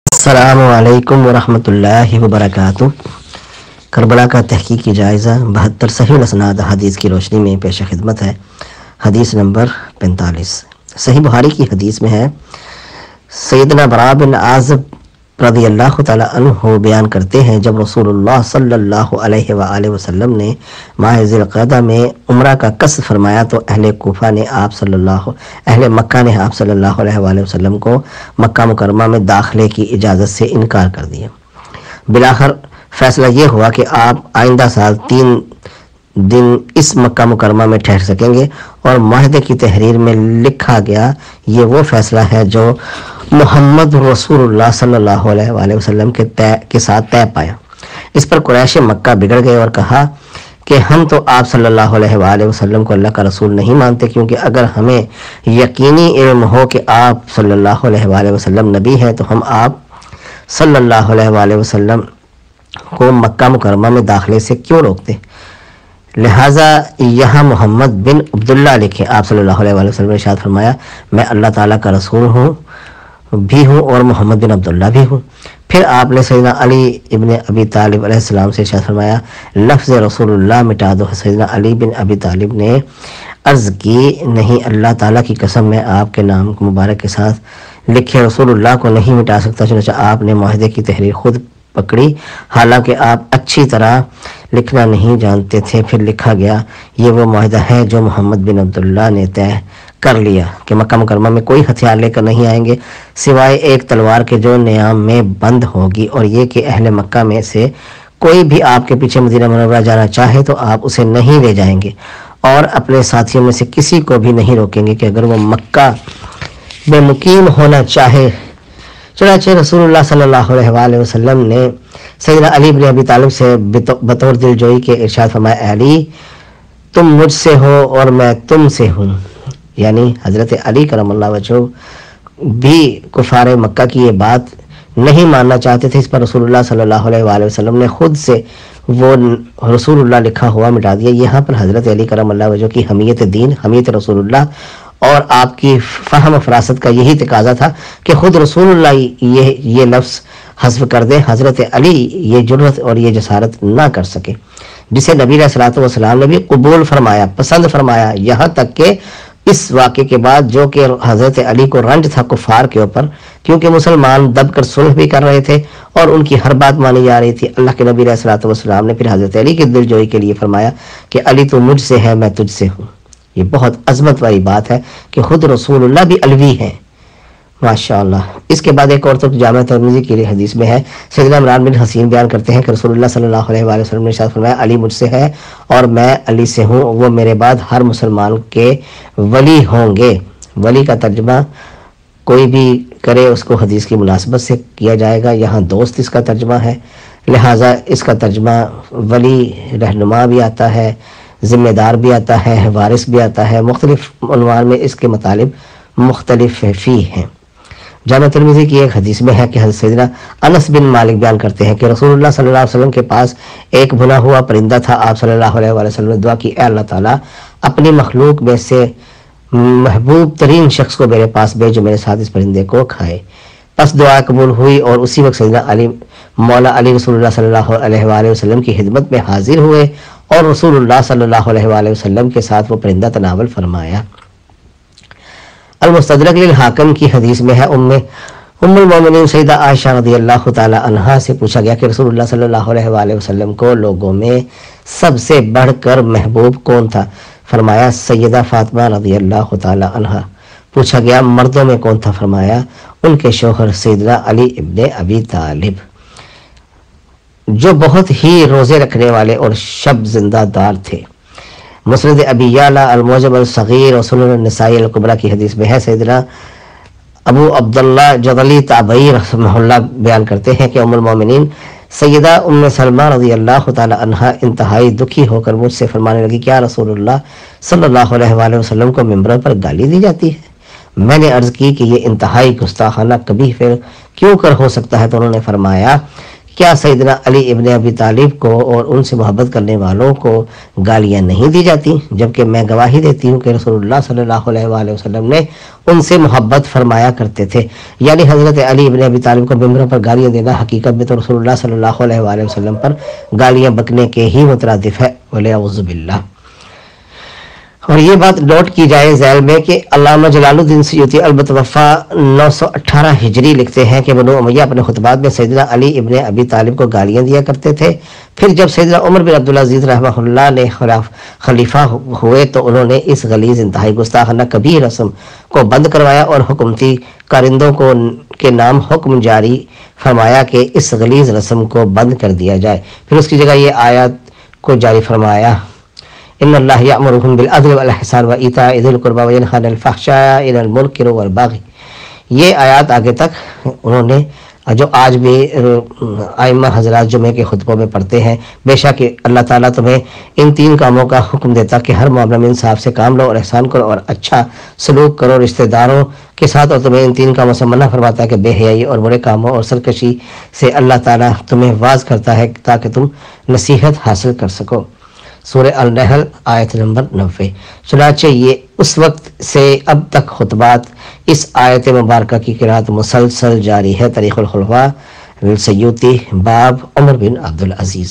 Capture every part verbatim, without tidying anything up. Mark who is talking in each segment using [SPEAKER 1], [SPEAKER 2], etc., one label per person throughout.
[SPEAKER 1] السلام علیکم ورحمۃ اللہ وبرکاتہ۔ کربلا کا تحقیقی جائزہ بہتر صحیح الاسناد حدیث کی روشنی میں پیش خدمت ہے۔ حدیث نمبر پینتالیس صحیح بخاری کی حدیث میں ہے، سیدنا براء بن عازب رضی اللہ تعالیٰ عنہ بیان کرتے ہیں، جب رسول اللہ صلی اللہ علیہ وآلہ وسلم نے ماہ ذی القعدہ میں عمرہ کا قصد فرمایا تو اہل کوفہ نے آپ صلی اللہ اہل مکہ نے آپ صلی اللہ علیہ وآلہ وسلم کو مکہ مکرمہ میں داخلے کی اجازت سے انکار کر دیا۔ بالآخر فیصلہ یہ ہوا کہ آپ آئندہ سال تین دن اس مکہ مکرمہ میں ٹھہر سکیں گے، اور معاہدے کی تحریر میں لکھا گیا، یہ وہ فیصلہ ہے جو محمد رسول اللہ صلی اللہ علیہ وآلہ وسلم کے طے کے ساتھ طے پایا۔ اس پر قریش مکہ بگڑ گئے اور کہا کہ ہم تو آپ صلی اللہ علیہ وآلہ وسلم کو اللہ کا رسول نہیں مانتے، کیونکہ اگر ہمیں یقینی علم ہو کہ آپ صلی اللہ علیہ وآلہ وسلم نبی ہیں تو ہم آپ صلی اللہ علیہ وآلہ وسلم کو مکہ مکرمہ میں داخلے سے کیوں روکتے؟ لہٰذا یہاں محمد بن عبداللہ لکھے۔ آپ صلی اللہ علیہ وآلہ وسلم نے ارشاد فرمایا، میں اللہ تعالیٰ کا رسول ہوں بھی ہوں اور محمد بن عبداللہ بھی ہوں۔ پھر آپ نے سیدنا علی ابن ابی طالب علیہ السلام سے ارشاد فرمایا، لفظ رسول اللہ مٹا دو۔ سیدنا علی بن ابی طالب نے عرض کی، نہیں، اللہ تعالیٰ کی قسم میں آپ کے نام مبارک کے ساتھ لکھے رسول اللہ کو نہیں مٹا سکتا۔ چنانچہ آپ نے معاہدے کی تحریر خود پکڑی، حالانکہ آپ اچھی طرح لکھنا نہیں جانتے تھے۔ پھر لکھا گیا، یہ وہ معاہدہ ہے جو محمد بن عبداللہ نے طے کر لیا کہ مکہ مکرمہ میں کوئی ہتھیار لے کر نہیں آئیں گے سوائے ایک تلوار کے جو نیام میں بند ہوگی، اور یہ کہ اہل مکہ میں سے کوئی بھی آپ کے پیچھے مدینہ منورہ جانا چاہے تو آپ اسے نہیں لے جائیں گے، اور اپنے ساتھیوں میں سے کسی کو بھی نہیں روکیں گے کہ اگر وہ مکہ میں مقیم ہونا چاہے۔ چنانچہ رسول اللہ صلی اللہ علیہ وآلہ وسلم نے سیدنا علی بن ابی طالب سے بطور دلجوئی کے ارشاد فرمایا، اے علی، تم مجھ سے ہو اور میں تم سے ہوں۔ یعنی حضرت علی کرم اللہ وجہہ بھی کفار مکہ کی یہ بات نہیں ماننا چاہتے تھے۔ اس پر رسول اللہ صلی اللہ علیہ وآلہ وسلم نے خود سے وہ رسول اللہ لکھا ہوا مٹا دیا۔ یہاں پر حضرت علی کرم اللہ وجہہ کی حمیت دین، حمیت رسول اللہ اور آپ کی فہم و فراست کا یہی تقاضا تھا کہ خود رسول اللہ یہ یہ لفظ حذف کر دیں۔ حضرت علی یہ جرأت اور یہ جسارت نہ کر سکے، جسے نبی علیہ الصلوۃ والسلام نے بھی قبول فرمایا، پسند فرمایا، یہاں تک کہ اس واقعے کے بعد جو کہ حضرت علی کو رنج تھا کفار کے اوپر، کیونکہ مسلمان دب کر صلح بھی کر رہے تھے اور ان کی ہر بات مانی جا رہی تھی، اللہ کے نبی علیہ الصلوۃ والسلام نے پھر حضرت علی کی دلجوئی کے لیے فرمایا کہ علی تو مجھ سے ہے، میں تجھ سے ہوں۔ یہ بہت عظمت والی بات ہے کہ خود رسول اللہ بھی علوی ہیں، ماشاء اللہ۔ اس کے بعد ایک اور تو جامع ترمذی کی حدیث میں ہے، سیدنا عمران بن حسین بیان کرتے ہیں کہ رسول اللہ صلی اللہ علیہ وآلہ وسلم نے ارشاد فرمایا، علی مجھ سے ہے اور میں علی سے ہوں، وہ میرے بعد ہر مسلمان کے ولی ہوں گے۔ ولی کا ترجمہ کوئی بھی کرے اس کو حدیث کی مناسبت سے کیا جائے گا، یہاں دوست اس کا ترجمہ ہے، لہٰذا اس کا ترجمہ ولی رہنما بھی آتا ہے، ذمہ دار بھی آتا ہے، وارث بھی آتا ہے، مختلف عنوان میں اس کے مطالب مختلف فی ہیں۔ جامع ترمذی کی ایک حدیث میں ہے کہ حضرت سیدنا انس بن مالک بیان کرتے ہیں کہ رسول اللہ صلی اللہ علیہ وسلم کے پاس ایک بھنا ہوا پرندہ تھا۔ آپ صلی اللہ علیہ وآلہ وسلم نے دعا کی، اے اللہ تعالیٰ، اپنی مخلوق میں سے محبوب ترین شخص کو میرے پاس بھیج جو میرے ساتھ اس پرندے کو کھائے۔ پس دعا قبول ہوئی اور اسی وقت سیدنا علی مولا علی رسول اللہ صلی اللہ علیہ وآلہ وسلم کی خدمت میں حاضر ہوئے اور رسول اللہ صلی اللہ علیہ وآلہ وسلم کے ساتھ وہ پرندہ تناول فرمایا۔ المستدرک للحاکم کی حدیث میں ہے، ام ام المومنین سیدہ عائشہ رضی اللہ تعالی عنہا سے پوچھا گیا کہ رسول اللہ صلی اللہ علیہ وآلہ وسلم کو لوگوں میں سب سے بڑھ کر محبوب کون تھا؟ فرمایا، سیدہ فاطمہ رضی اللہ تعالی عنہا۔ پوچھا گیا، مردوں میں کون تھا؟ فرمایا، ان کے شوہر سیدنا علی ابن ابی طالب، جو بہت ہی روزے رکھنے والے اور شب زندہ دار تھے۔ مسند ابی یعلا المعجم الصغیر اور سنن النسائی الکبریٰ کی حدیث میں ہے، سیدنا ابو عبداللہ جدلی تابعی رحمہ اللہ بیان کرتے ہیں کہ ام المومنین سیدہ ام سلمہ رضی اللہ تعالی عنہا انتہائی دکھی ہو کر مجھ سے فرمانے لگی، کیا رسول اللہ صلی اللہ علیہ وآلہ وسلم کو ممبر پر گالی دی جاتی ہے؟ میں نے عرض کی کہ یہ انتہائی گستاخانہ کبھی پھر کیوں کر ہو سکتا ہے؟ تو انہوں نے فرمایا کیا سیدنا علی ابن ابی طالب کو اور ان سے محبت کرنے والوں کو گالیاں نہیں دی جاتی، جبکہ میں گواہی دیتی ہوں کہ رسول اللہ صلی اللہ علیہ وآلہ وسلم نے ان سے محبت فرمایا کرتے تھے۔ یعنی حضرت علی ابن ابی طالب کو ممبروں پر گالیاں دینا حقیقت میں تو رسول اللہ صلی اللہ علیہ وآلہ وسلم پر گالیاں بکنے کے ہی مترادف ہے، وَلِيَعُوذُ بِاللَّہ۔ اور یہ بات نوٹ کی جائے ذیل میں کہ علامہ جلال الدین سیوطی المتوفیٰ نو سو اٹھارہ ہجری لکھتے ہیں کہ بنو امیہ اپنے خطبات میں سیدنا علی ابن ابی طالب کو گالیاں دیا کرتے تھے، پھر جب سیدنا عمر بن عبدالعزیز رحمہ اللہ نے خلیفہ ہوئے تو انہوں نے اس غلیظ انتہائی گستاخانہ کبیر رسم کو بند کروایا اور حکومتی کارندوں کو کے نام حکم جاری فرمایا کہ اس غلیظ رسم کو بند کر دیا جائے، پھر اس کی جگہ یہ آیات کو جاری فرمایا، ان اللہ یأمرکم بالعدل والاحسان وایتاء ذی القربی وینہی عن الفحشاء والمنکر والبغی۔ یہ آیات آگے تک انہوں نے جو آج بھی ائمہ حضرات جمعے کے خطبوں میں پڑھتے ہیں، بے شک اللہ تعالیٰ تمہیں ان تین کاموں کا حکم دیتا کہ ہر معاملہ میں انصاف سے کام لو اور احسان کرو اور اچھا سلوک کرو رشتہ داروں کے ساتھ، اور تمہیں ان تین کاموں سے منع فرماتا ہے کہ بے حیائی اور برے کاموں اور سرکشی سے اللہ تعالیٰ تمہیں واعظ کرتا ہے تاکہ تم نصیحت حاصل کر سکو۔ سورہ النحل آیت نمبر نوے۔ چنانچہ یہ اس وقت سے اب تک خطبات اس آیت مبارکہ کی قرات مسلسل جاری ہے۔ تاریخ الخلفاء سیوطی باب عمر بن عبدالعزیز۔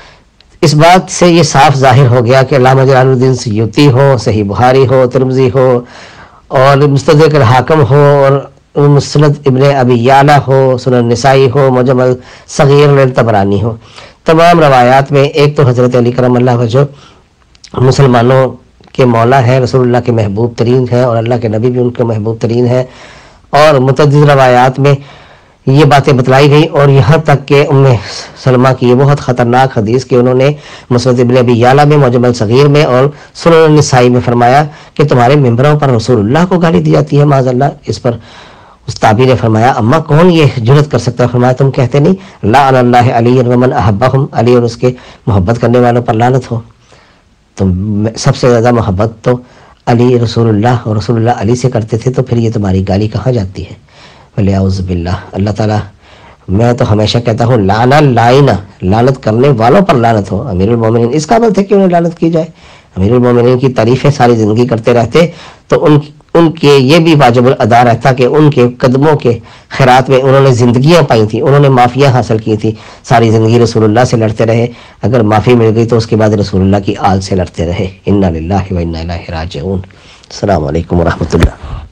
[SPEAKER 1] اس بات سے یہ صاف ظاہر ہو گیا کہ علامہ جلال الدین سیوطی ہو، صحیح بخاری ہو، ترمذی ہو اور مستدرک الحاکم ہو اور مسند ابن ابی یعلا ہو، سنن نسائی ہو، معجم الصغیر طبرانی ہو، تمام روایات میں ایک تو حضرت علی کرم اللہ وجہ مسلمانوں کے مولا ہے، رسول اللہ کے محبوب ترین ہے اور اللہ کے نبی بھی ان کے محبوب ترین ہے، اور متعدد روایات میں یہ باتیں بتلائی گئی، اور یہاں تک کہ ام سلمہ کی یہ بہت خطرناک حدیث کہ انہوں نے مسند ابن ابی یعلا میں، معجم الصغیر میں اور سنن النسائی میں فرمایا کہ تمہارے ممبروں پر رسول اللہ کو گالی دی جاتی ہے معاذ اللہ۔ اس پر اس تابعی نے فرمایا اما کون یہ جرت کر سکتا ہے؟ فرمایا تم کہتے نہیں لعن اللہ علی ومن احبہم، علی اور اس کے محبت کرنے والوں پر لعنت ہو؟ تو سب سے زیادہ محبت تو علی رسول اللہ اور رسول اللہ علی سے کرتے تھے، تو پھر یہ تمہاری گالی کہاں جاتی ہے؟ وَلِيَعُوذُ بِاللَّہ۔ اللہ تعالیٰ، میں تو ہمیشہ کہتا ہوں لانا لائنا، لعنت کرنے والوں پر لعنت ہو۔ امیر المومنین اس قابل تھے کہ انہیں لعنت کی جائے؟ امیر المومنین کی تعریفیں ساری زندگی کرتے رہتے تو ان ان کے یہ بھی واجب الادا رہتا کہ ان کے قدموں کے خیرات میں انہوں نے زندگیاں پائی تھیں، انہوں نے معافیاں حاصل کی تھی، ساری زندگی رسول اللہ سے لڑتے رہے، اگر معافی مل گئی تو اس کے بعد رسول اللہ کی آل سے لڑتے رہے۔ انا للہ و انا الیہ راجعون۔ السلام علیکم ورحمۃ اللہ۔